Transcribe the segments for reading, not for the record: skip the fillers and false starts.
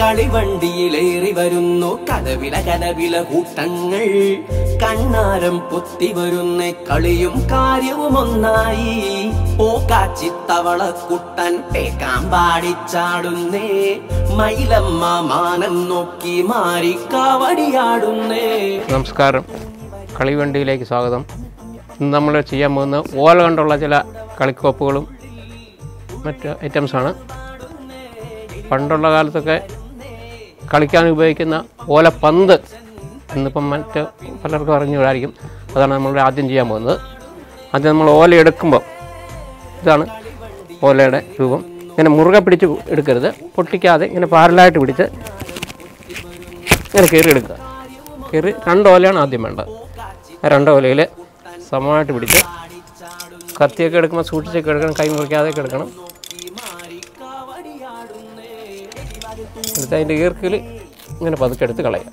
കളിവണ്ടിയിലേറി വരുന്നു കലവില കൂട്ടങ്ങൾ കണ്ണാരം പൊത്തി വരുന്ന കളിയും കാര്യവും ഒന്നായി പോക്കാച്ചിത്തവള കുട്ടൻ പേക്കാമ്പാടിച്ചാടുന്നേ മയിലമ്മ മാനം നോക്കി മാറിക്കാവടിയാടുന്നേ. നമസ്കാരം, കളിവണ്ടിയിലേക്ക് സ്വാഗതം. ഇന്ന് നമ്മൾ ചെയ്യാൻ പോകുന്ന ഓല കൊണ്ടുള്ള ചില കളിക്കോപ്പുകളും മറ്റ് ഐറ്റംസാണ്. പണ്ടുള്ള കാലത്തൊക്കെ കളിക്കാൻ ഉപയോഗിക്കുന്ന ഓലപ്പന്ത് എന്നിപ്പം മറ്റ് പലർക്കും അറിഞ്ഞുകൂടായിരിക്കും. അതാണ് നമ്മൾ ആദ്യം ചെയ്യാൻ പോകുന്നത്. ആദ്യം നമ്മൾ ഓല എടുക്കുമ്പോൾ ഇതാണ് ഓലയുടെ രൂപം. ഇങ്ങനെ മുറുകെ പിടിച്ച് എടുക്കരുത്, പൊട്ടിക്കാതെ ഇങ്ങനെ പാരലായിട്ട് പിടിച്ച് ഇങ്ങനെ കയറി എടുക്കുക. കയറി രണ്ട് ഓലയാണ് ആദ്യം വേണ്ടത്. ആ രണ്ട് ഓലയിൽ സമമായിട്ട് പിടിച്ച് കത്തിയൊക്കെ എടുക്കുമ്പോൾ സൂക്ഷിച്ചൊക്കെ എടുക്കണം, കൈ മുറിക്കാതെയൊക്കെ എടുക്കണം. എന്നിട്ട് അതിൻ്റെ ഈർക്കിൽ ഇങ്ങനെ പതുക്കെടുത്ത് കളയാം.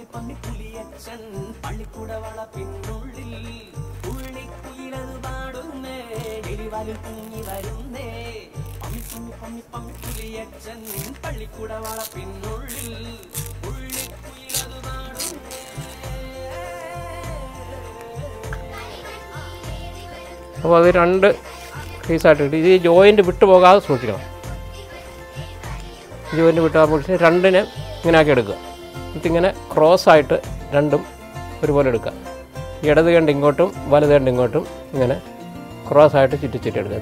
അപ്പോൾ അത് രണ്ട് പീസായിട്ട് കിട്ടി. ഇത് ജോയിൻ്റ് വിട്ടു പോകാതെ സൂക്ഷിക്കണം. ജോയിൻ്റ് വിട്ടാൽ രണ്ടിനെ ഇങ്ങനെ ആക്കി എടുക്കുക. എന്നിട്ടിങ്ങനെ ക്രോസായിട്ട് രണ്ടും ഒരുപോലെ എടുക്കുക. ഇടത് കണ്ട് ഇങ്ങോട്ടും വലത് കണ്ട് ഇങ്ങോട്ടും ഇങ്ങനെ ക്രോസായിട്ട് ചുറ്റി എടുക്കുക.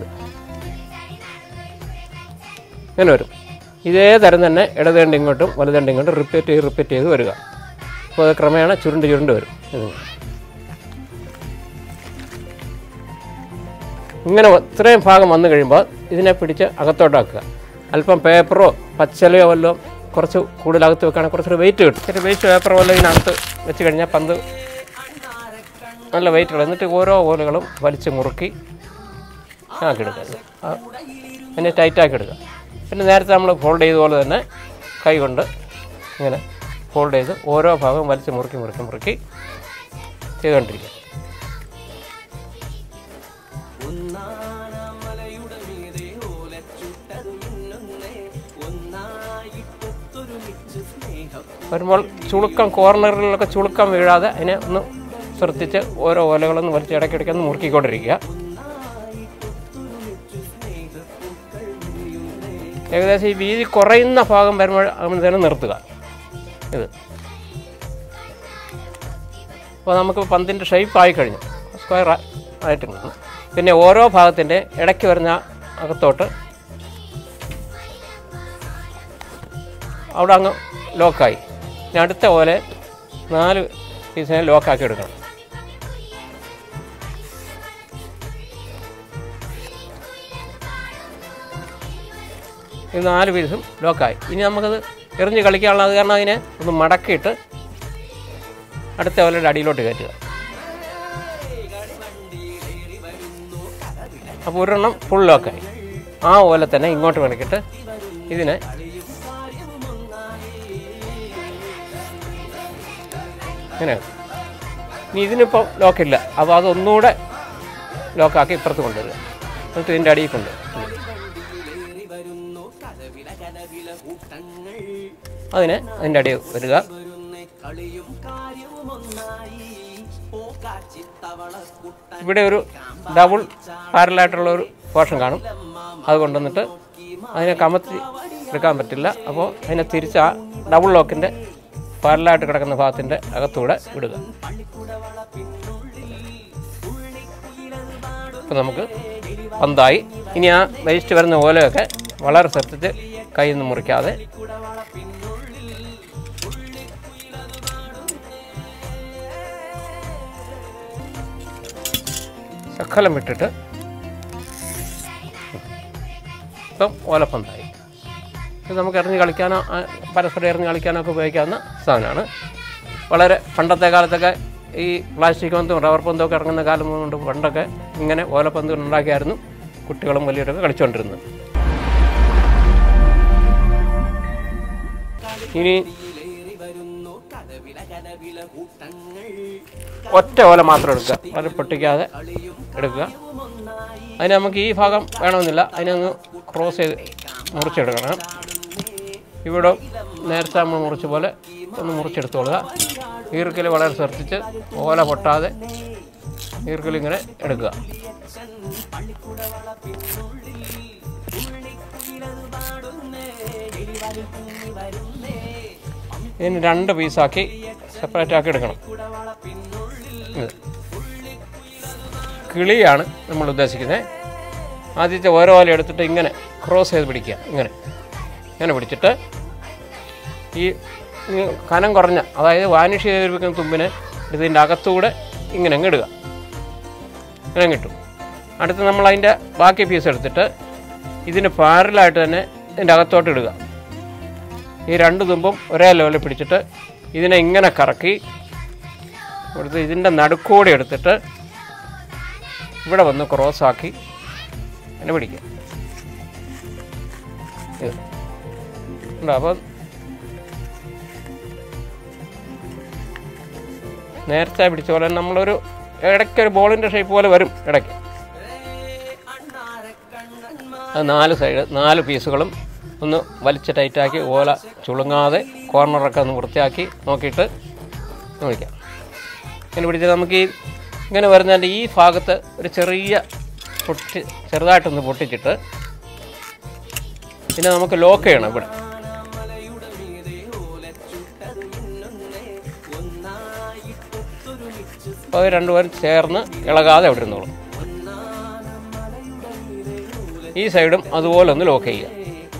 ഇങ്ങനെ വരും. ഇതേ തരം തന്നെ ഇടത് കണ്ട് ഇങ്ങോട്ടും വലത് കണ്ട് ഇങ്ങോട്ടും റിപ്പീറ്റ് ചെയ്ത് വരിക. അപ്പോൾ അത് ക്രമേണ ചുരുണ്ട് വരും. ഇങ്ങനെ ഇത്രയും ഭാഗം വന്നു കഴിയുമ്പോൾ ഇതിനെ പിടിച്ച് അകത്തോട്ടാക്കുക. അല്പം പേപ്പറോ പച്ചലയോ വല്ലോ കുറച്ച് കൂടുതൽ അകത്ത് വെക്കുകയാണെങ്കിൽ കുറച്ചൊരു വെയിറ്റ് കിട്ടും. ഒരു വേസ്റ്റ് പേപ്പർ വല്ലോ ഇതിനകത്ത് വെച്ച് കഴിഞ്ഞാൽ പന്ത് നല്ല വെയിറ്റ് ഉള്ളത്. എന്നിട്ട് ഓരോ ഓലകളും വലിച്ച് മുറുക്കി ആക്കിയെടുക്കുക. പിന്നെ ടൈറ്റാക്കി എടുക്കുക. പിന്നെ നേരത്തെ നമ്മൾ ഫോൾഡ് ചെയ്ത പോലെ തന്നെ കൈ കൊണ്ട് ഇങ്ങനെ ഫോൾഡ് ചെയ്ത് ഓരോ ഭാഗവും വലിച്ച് മുറുക്കി ചെയ്തുകൊണ്ടിരിക്കുക. വരുമ്പോൾ ചുളുക്കം കോർണറുകളിലൊക്കെ ചുളുക്കം വീഴാതെ അതിനെ ഒന്ന് ശ്രദ്ധിച്ച് ഓരോ ഓലകളൊന്ന് വലിച്ച് ഇടയ്ക്കിടയ്ക്ക് ഒന്ന് മുറുക്കിക്കൊണ്ടിരിക്കുക. ഏകദേശം ഈ വീതി കുറയുന്ന ഭാഗം വരുമ്പോൾ തന്നെ നിർത്തുക. ഇത് അപ്പോൾ നമുക്ക് പന്തിൻ്റെ ഷേപ്പ് ആയിക്കഴിഞ്ഞു, സ്ക്വയർ ആയിട്ടുണ്ട്. പിന്നെ ഓരോ ഭാഗത്തിൻ്റെ ഇടയ്ക്ക് വരുന്ന അകത്തോട്ട് അവിടെ അങ്ങ് ലോക്കായി. ഇനി അടുത്ത പോലെ 4 പീസിനെ ലോക്കാക്കി എടുക്കണം. ഈ 4 പീസും ലോക്കായി. ഇനി നമുക്കത് എറിഞ്ഞ് കളിക്കാനുള്ള അത് കാരണം അതിനെ ഒന്ന് മടക്കിയിട്ട് അടുത്ത ഓലയുടെ അടിയിലോട്ട് കയറ്റുക. അപ്പോൾ ഒരെണ്ണം ഫുൾ ലോക്കായി. ആ ഓല തന്നെ ഇങ്ങോട്ട് മടക്കിയിട്ട് ഇതിനെ ഇങ്ങനെയാണ്. ഇനി ഇതിനിപ്പോൾ ലോക്കില്ല, അപ്പോൾ അതൊന്നുകൂടെ ലോക്കാക്കി ഇപ്പുറത്ത് കൊണ്ടുവരിക. എന്നിട്ട് ഇതിൻ്റെ അടിയിൽ കൊണ്ടുവരും. അതിൻ്റെ അടിയിൽ വരിക. ഇവിടെ ഒരു ഡബിൾ പാരലായിട്ടുള്ള ഒരു പോർഷൻ കാണും. അത് കൊണ്ടുവന്നിട്ട് അതിനെ കമത്തി എടുക്കാൻ പറ്റില്ല. അപ്പോൾ അതിനെ തിരിച്ച് ആ ഡബിൾ ലോക്കിൻ്റെ പാരലായിട്ട് കിടക്കുന്ന ഭാഗത്തിൻ്റെ അകത്തൂടെ വിടുക. അപ്പോൾ നമുക്ക് പന്തായി. ഇനി ആ വേസ്റ്റ് വരുന്ന ഓലയൊക്കെ വളരെ ശ്രദ്ധിച്ച് കയ്യിൽ നിന്ന് മുറിക്കാതെ ശകലം വിട്ടിട്ട് ഇപ്പം ഓലപ്പന്തായി. ഇത് നമുക്ക് എറിഞ്ഞ് കളിക്കാനോ പരസ്പരം എറിഞ്ഞ് കളിക്കാനോ ഒക്കെ ഉപയോഗിക്കാവുന്ന സാധനമാണ്. വളരെ പണ്ടത്തെ കാലത്തൊക്കെ ഈ പ്ലാസ്റ്റിക് പന്തും റബ്ബർ പന്തും ഒക്കെ ഇറങ്ങുന്ന കാലം കൊണ്ട് പണ്ടൊക്കെ ഇങ്ങനെ ഓലപ്പന്ത് ഉണ്ടാക്കിയായിരുന്നു കുട്ടികളും വലിയവരൊക്കെ കളിച്ചുകൊണ്ടിരുന്നത്. ഇനി ഒറ്റ ഓല മാത്രം എടുക്കുക, അത് പൊട്ടിക്കാതെ എടുക്കുക. അതിന് നമുക്ക് ഈ ഭാഗം വേണമെന്നില്ല, അതിനൊന്ന് ക്രോസ് ചെയ്ത് മുറിച്ചെടുക്കണം. ഇവിടെ നേരത്തെ നമ്മൾ മുറിച്ച പോലെ ഒന്ന് മുറിച്ചെടുത്തോളുക. ഈർക്കിൽ വളരെ ശ്രദ്ധിച്ച് ഓല പൊട്ടാതെ ഈർക്കിലിങ്ങനെ എടുക്കുക. ഇനി 2 പീസാക്കി സെപ്പറേറ്റ് ആക്കി എടുക്കണം. ഇത് കിളിയാണ് നമ്മൾ ഉദ്ദേശിക്കുന്നത്. ആദ്യത്തെ ഓരോ ഓല എടുത്തിട്ട് ഇങ്ങനെ ക്രോസ് ചെയ്ത് പിടിക്കുക. ഇങ്ങനെ പിടിച്ചിട്ട് ഈ കനം കുറഞ്ഞ, അതായത് വാനിഷ് ചെയ്തിരിക്കുന്ന തുമ്പിനെ ഇതിൻ്റെ അകത്തൂടെ ഇങ്ങനെ ഇടുക. ഇങ്ങനെ കിട്ടും. അടുത്ത് നമ്മൾ അതിൻ്റെ ബാക്കി പീസ് എടുത്തിട്ട് ഇതിന് പാരലായിട്ട് തന്നെ ഇതിൻ്റെ അകത്തോട്ട് ഇടുക. ഈ 2 തുമ്പും ഒരേ ലെവലിൽ പിടിച്ചിട്ട് ഇതിനെ ഇങ്ങനെ കറക്കി എടുത്ത് ഇതിൻ്റെ നടുക്കൂടെ എടുത്തിട്ട് ഇവിടെ വന്ന് ക്രോസാക്കി അങ്ങനെ പിടിക്കുക. ഇത് ഉണ്ടോ? അപ്പം നേരത്തെ പിടിച്ച പോലെ നമ്മളൊരു ഇടയ്ക്കൊരു ബോളിൻ്റെ ഷേപ്പ് പോലെ വരും ഇടയ്ക്ക്. അത് 4 സൈഡ് 4 പീസുകളും ഒന്ന് വലിച്ച് ടൈറ്റാക്കി ഓല ചുളുങ്ങാതെ കോർണറൊക്കെ ഒന്ന് വൃത്തിയാക്കി നോക്കിയിട്ട് പിടിക്കാം. ഇങ്ങനെ പിടിച്ചാൽ നമുക്ക് ഇങ്ങനെ വരുന്നതിൻ്റെ ഈ ഭാഗത്ത് ഒരു ചെറുതായിട്ടൊന്ന് പൊട്ടിച്ചിട്ട് പിന്നെ നമുക്ക് ലോക്ക് ചെയ്യണം. ഇവിടെ അപ്പോൾ 2 പേരും ചേർന്ന് ഇളകാതെ അവിടെ ഇരുന്നോളും. ഈ സൈഡും അതുപോലെ ഒന്ന് ലോക്ക് ചെയ്യുക.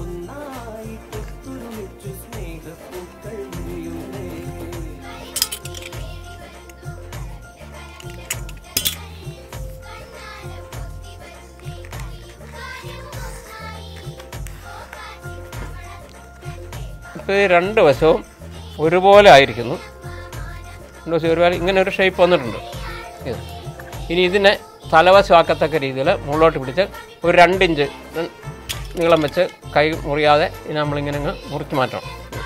ഇപ്പോൾ 2 വശവും ഒരുപോലെ ആയിരിക്കുന്നു. 2 വശം ഒരുപോലെ ഇങ്ങനെ ഒരു ഷേപ്പ് വന്നിട്ടുണ്ട്. ഇനി ഇതിനെ തലവശമാക്കത്തക്ക രീതിയിൽ മുകളിലോട്ട് പിടിച്ച് ഒരു 2 ഇഞ്ച് നീളം വെച്ച് കൈ മുറിയാതെ ഇനി നമ്മളിങ്ങനെ മുറിച്ച് മാറ്റണം.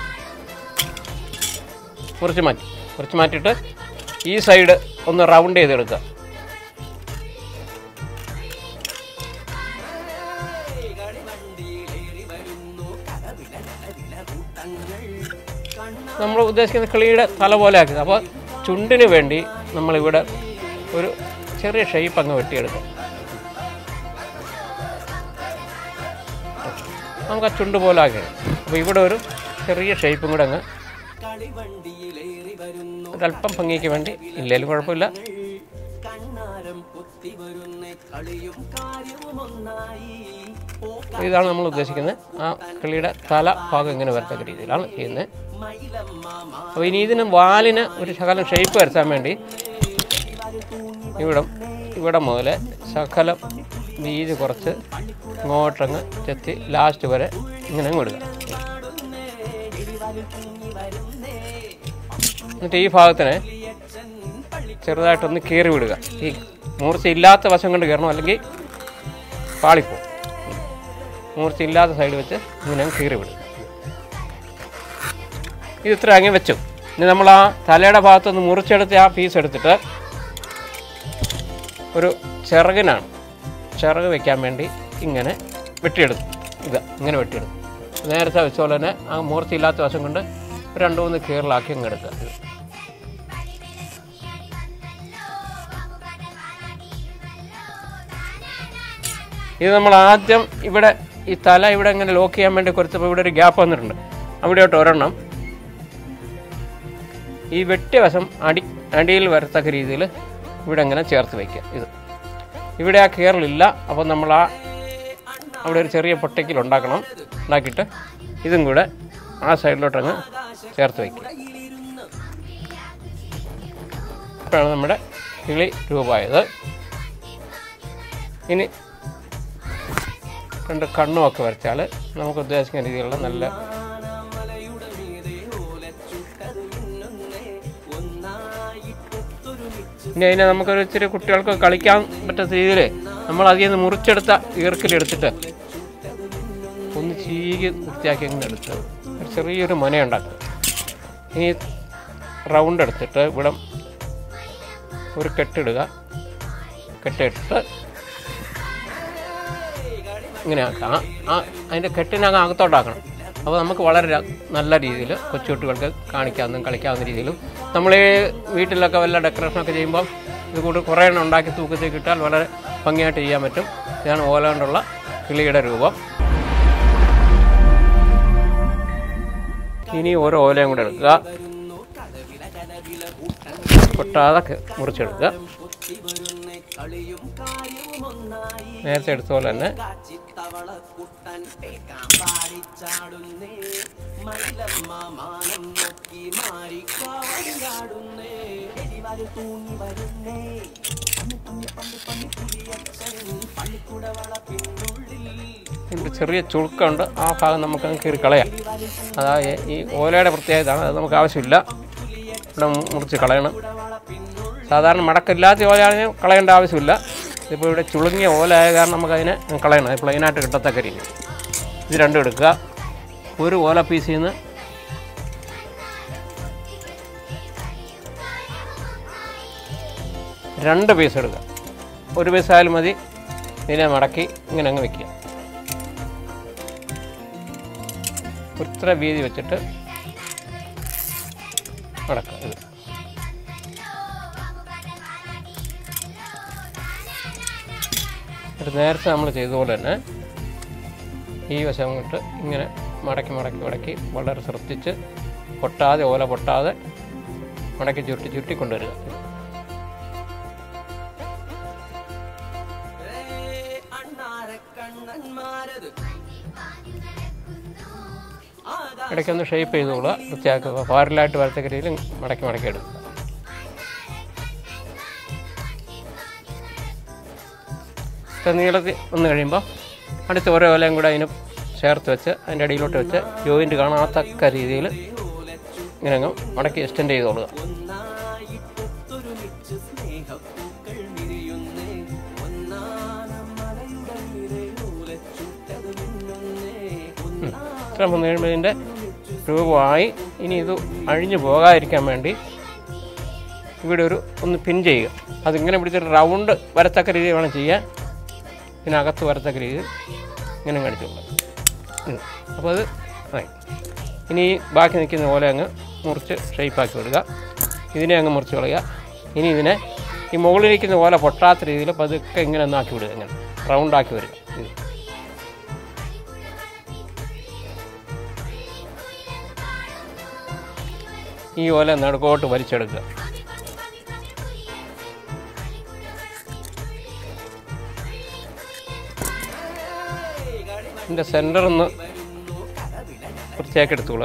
മുറിച്ച് മാറ്റിയിട്ട് ഈ സൈഡ് ഒന്ന് റൗണ്ട് ചെയ്തെടുക്കുക. നമ്മൾ ഉദ്ദേശിക്കുന്ന കിളിയുടെ തല പോലെ ആക്കി. അപ്പോൾ ചുണ്ടിന് വേണ്ടി നമ്മളിവിടെ ഒരു ചെറിയ ഷേപ്പ് അങ്ങ് വെട്ടിയെടുക്കാം. നമുക്ക് ആ ചുണ്ട് പോലെ ആക്കി. അപ്പോൾ ഇവിടെ ഒരു ചെറിയ ഷേപ്പും കൂടെ അങ്ങ് ഒരല്പം ഭംഗിക്ക് വേണ്ടി, ഇല്ലെങ്കിലും കുഴപ്പമില്ല. ഇതാണ് നമ്മൾ ഉദ്ദേശിക്കുന്നത്. ആ കിളിയുടെ തല ഭാഗം ഇങ്ങനെ വരത്തക്ക രീതിയിലാണ് ചെയ്യുന്നത്. അപ്പോൾ ഇനി ഇതിന് വാലിന് ഒരു ശകലം ഷേപ്പ് വരുത്താൻ വേണ്ടി ഇവിടെ മുതൽ ശകലം വീതി കുറച്ച് ഇങ്ങോട്ടങ്ങ് ചെത്തി ലാസ്റ്റ് വരെ ഇങ്ങനെ അങ്ങ് ഇടുക. എന്നിട്ട് ഈ ഭാഗത്തിന് ചെറുതായിട്ടൊന്ന് കീറി വിടുക. ഈ മൂർച്ചയില്ലാത്ത വശം കൊണ്ട് കയറണം, അല്ലെങ്കിൽ പാളിപ്പോവും. മൂർച്ചയില്ലാത്ത സൈഡ് വെച്ച് ഇങ്ങനെ കീറി വിടുക. ഇത് ഇത്ര അങ്ങ് വെച്ചു. ഇനി നമ്മൾ ആ തലയുടെ ഭാഗത്തുനിന്ന് മുറിച്ചെടുത്ത് ആ പീസ് എടുത്തിട്ട് ഒരു ചിറക് വയ്ക്കാൻ വേണ്ടി ഇങ്ങനെ വെട്ടിയെടുക്കും. ഇങ്ങനെ വെട്ടിയെടുക്കും. നേരത്തെ വെച്ച പോലെ തന്നെ ആ മൂർച്ചയില്ലാത്ത വശം കൊണ്ട് 2-3 കീറലാക്കി അങ്ങ് എടുക്കുക. ഇത് നമ്മൾ ആദ്യം ഇവിടെ ഈ തല ഇവിടെ ഇങ്ങനെ ലോക്ക് ചെയ്യാൻ വേണ്ടി കൊടുത്തപ്പോൾ ഇവിടെ ഒരു ഗ്യാപ്പ് വന്നിട്ടുണ്ട്. അവിടെയോട്ട് ഒരെണ്ണം ഈ വെട്ടിയ വശം അടിയിൽ വരത്തക്ക രീതിയിൽ ഇവിടെ ഇങ്ങനെ ചേർത്ത് വയ്ക്കുക. ഇവിടെ ആ കീറലില്ല. അപ്പോൾ നമ്മൾ അവിടെ ഒരു ചെറിയ പൊട്ടയ്ക്കൽ ഉണ്ടാക്കിയിട്ട് ഇതും കൂടെ ആ സൈഡിലോട്ടങ്ങ് ചേർത്ത് വയ്ക്കുക. ഇപ്പോഴാണ് നമ്മുടെ കിളി രൂപമായത്. ഇനി 2 കണ്ണുമൊക്കെ വരച്ചാൽ നമുക്ക് ഉദ്ദേശിക്കുന്ന രീതിയിലുള്ള നല്ല ഇനി അതിനെ നമുക്കൊരു ഇച്ചിരി കുട്ടികൾക്ക് കളിക്കാൻ പറ്റുന്ന രീതിയിൽ നമ്മൾ അതിൽ നിന്ന് മുറിച്ചെടുത്ത ഈർക്കിലെടുത്തിട്ട് ഒന്ന് ചീകി വൃത്തിയാക്കി അങ്ങനെ എടുത്ത് ഒരു ചെറിയൊരു മനയുണ്ടാക്കുക. ഇനി റൗണ്ട് എടുത്തിട്ട് ഇവിടെ ഒരു കെട്ടിടുക. കെട്ടിട്ട് ഇങ്ങനെ ആക്കാം. അതിൻ്റെ കെട്ടിനകം അകത്തോട്ടാക്കണം. അപ്പോൾ നമുക്ക് വളരെ നല്ല രീതിയിൽ കൊച്ചുകുട്ടികൾക്ക് കാണിക്കാവുന്നതും കളിക്കാവുന്ന രീതിയിലും നമ്മൾ വീട്ടിലൊക്കെ വല്ല ഡെക്കറേഷനൊക്കെ ചെയ്യുമ്പോൾ ഇത് കൂടി കുറേ എണ്ണം ഉണ്ടാക്കി തൂക്കത്തേക്ക് ഇട്ടാൽ വളരെ ഭംഗിയായിട്ട് ചെയ്യാൻ പറ്റും. ഇതാണ് ഓല കൊണ്ടുള്ള കിളിയുടെ രൂപം. ഇനി ഓരോ ഓലയും കൂടെ എടുക്കുക, പൊട്ടാതെ മുറിച്ചെടുക്കുക. നേരത്തെ എടുത്ത പോലെ തന്നെ ഇതിൻ്റെ ചെറിയ ചുളുക്കമുണ്ട്, ആ ഭാഗം നമുക്ക് കീറി കളയാം. അതായത് ഈ ഓലയുടെ പ്രത്യേകതയാണ്, അത് നമുക്ക് ആവശ്യമില്ല, ഇവിടെ മുറിച്ച് കളയണം. സാധാരണ മടക്കില്ലാത്ത ഓലയാണെങ്കിൽ കളയേണ്ട ആവശ്യമില്ല. ഇതിപ്പോൾ ഇവിടെ ചുളുങ്ങിയ ഓല ആയ കാരണം നമുക്കതിനെ കളയണം, അത് പ്ലെയിനായിട്ട് കിട്ടത്തക്ക രീതി. ഇത് രണ്ടും എടുക്കുക. ഒരു ഓല പീസിൽ നിന്ന് രണ്ട് പീസ് എടുക്കുക. ഒരു പീസ് ആയാലും മതി. ഇതിനെ മടക്കി ഇങ്ങനെ അങ്ങ് വയ്ക്കുക. ഇത്ര വീതി വെച്ചിട്ട് മടക്കുക. ഇത് നേരത്തെ നമ്മൾ ചെയ്തതുപോലെ തന്നെ ഈ വശം കൊണ്ട് ഇങ്ങനെ മടക്കി മടക്കി മടക്കി വളരെ ശ്രദ്ധിച്ച് പൊട്ടാതെ, ഓല പൊട്ടാതെ മടക്കി ചുരുട്ടി ചുരുട്ടി കൊണ്ടുവരിക. ഇടയ്ക്കൊന്ന് ഷേപ്പ് ചെയ്തുകൊള്ളുക, വൃത്തിയാക്കുക. പാരലായിട്ട് വരത്തക്ക രീതിയിൽ മടക്കി മടക്കി എടുക്കുക. നീളത്തിൽ വന്നു കഴിയുമ്പോൾ അടുത്ത ഓരോ ഓലയും കൂടെ അതിന് ചേർത്ത് വെച്ച് അതിൻ്റെ അടിയിലോട്ട് വെച്ച് ജോയിൻറ്റ് കാണാത്തക്ക രീതിയിൽ ഇങ്ങനെ അങ്ങ് മടക്കി എക്സ്റ്റെൻഡ് ചെയ്തോളുക. ഇത്ര വന്നു കഴിയുമ്പോൾ ഇതിൻ്റെ രൂപമായി. ഇനി ഇത് അഴിഞ്ഞു പോകാതിരിക്കാൻ വേണ്ടി ഇവിടെ ഒന്ന് പിൻ ചെയ്യുക. അതിങ്ങനെ പിടിച്ചിട്ട് റൗണ്ട് വരത്തക്ക രീതിയിൽ വേണം ചെയ്യാൻ. ഇതിനകത്ത് വരത്തക്ക രീതിയിൽ ഇങ്ങനെ കാണിച്ചുള്ള. അപ്പോൾ അത് ആയി. ഇനി ബാക്കി നിൽക്കുന്ന പോലെ അങ്ങ് മുറിച്ച് ഷേപ്പാക്കി വിടുക. ഇതിനെ അങ്ങ് മുറിച്ച് കളയുക. ഇനി ഇതിനെ ഈ മുകളിലിരിക്കുന്ന പോലെ പൊട്ടാത്ത രീതിയിൽ പതുക്കെ ഇങ്ങനെ ഒന്നാക്കി വിടുക. ഇങ്ങനെ റൗണ്ടാക്കി വരിക. ഈ ഓല നടുക്കോട്ട് വലിച്ചെടുക്കുക. ഇതിൻ്റെ സെൻറ്റർ ഒന്ന് വൃത്തിയാക്കി എടുത്തോളുക.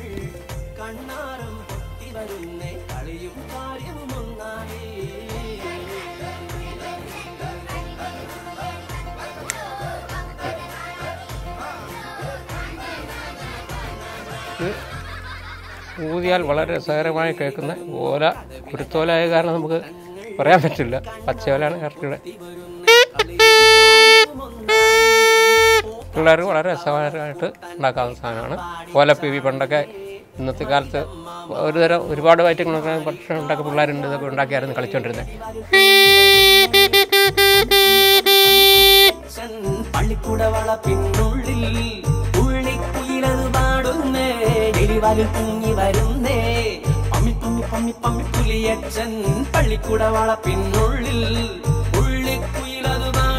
ഊതിയാൽ വളരെ രസകരമായി കേൾക്കുന്ന ഓല കുരുത്തോലായ കാരണം നമുക്ക് പറയാൻ പറ്റില്ല. പച്ചയോലാണ് കറക്റ്റ്. പിള്ളേർ വളരെ രസകരമായിട്ട് ഉണ്ടാക്കാവുന്ന സാധനമാണ് ഓലപ്പിവി. പണ്ടൊക്കെ ഇന്നത്തെ കാലത്ത് ഒരുപാട് ഐറ്റങ്ങളൊക്കെ ഭക്ഷണം ഉണ്ടാക്കി പിള്ളേരുണ്ട്, ഇതൊക്കെ ഉണ്ടാക്കിയായിരുന്നു കളിച്ചോണ്ടിരുന്നത്. പള്ളിക്കൂടവള പിന്നുള്ളിൽ ഉള്ളിക്കുയിലത് പാടുന്നേ, എരിവാലിൽ തൂങ്ങി വരുന്നേ, പമ്മി പമ്മി പമ്മി പമ്മി പുലിയച്ചൻ. പള്ളിക്കൂടവള പിന്നുള്ളിൽ ഉള്ളിക്കുയിലത്